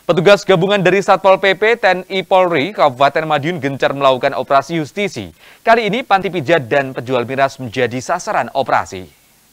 Petugas gabungan dari Satpol PP, TNI Polri, Kabupaten Madiun gencar melakukan operasi justisi. Kali ini panti pijat dan penjual miras menjadi sasaran operasi.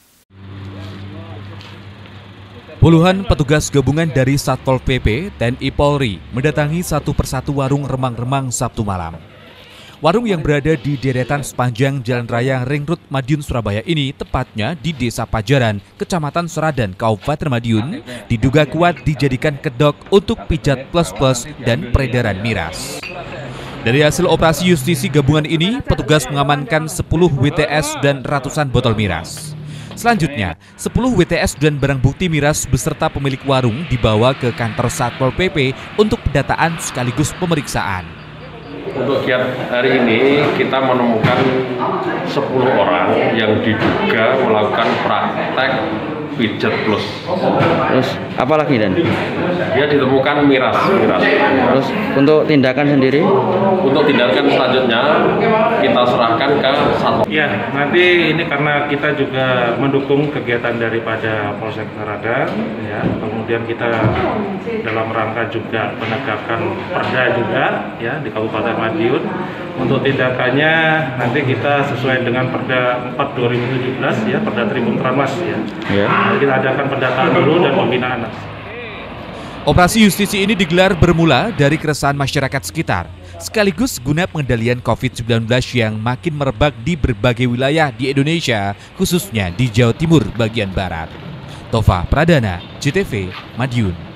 Puluhan petugas gabungan dari Satpol PP, TNI Polri mendatangi satu persatu warung remang-remang Sabtu malam. Warung yang berada di deretan sepanjang Jalan Raya Ring Road Madiun Surabaya ini tepatnya di Desa Pajaran, Kecamatan Seradan, Kabupaten Madiun, diduga kuat dijadikan kedok untuk pijat plus-plus dan peredaran miras. Dari hasil operasi justisi gabungan ini, petugas mengamankan 10 WTS dan ratusan botol miras. Selanjutnya, 10 WTS dan barang bukti miras beserta pemilik warung dibawa ke kantor Satpol PP untuk pendataan sekaligus pemeriksaan. Untuk giat hari ini kita menemukan 10 orang yang diduga melakukan praktek pijat plus. Terus apa lagi Dan? Dia ditemukan miras. Terus untuk tindakan sendiri? Untuk tindakan selanjutnya kita serahkan ke Satpol. Ya, nanti ini karena kita juga mendukung kegiatan daripada Polsek Seradan, ya. Kemudian kita dalam rangka juga penegakan perda juga, ya, di Kabupaten Madiun. Untuk tindakannya nanti kita sesuai dengan Perda 4 2017, ya, Perda Tribun Tramas, ya. Kita adakan pendataan dulu dan pembinaan. Operasi justisi ini digelar bermula dari keresahan masyarakat sekitar, sekaligus guna pengendalian COVID-19 yang makin merebak di berbagai wilayah di Indonesia, khususnya di Jawa Timur bagian Barat. Tova Pradana, JTV, Madiun.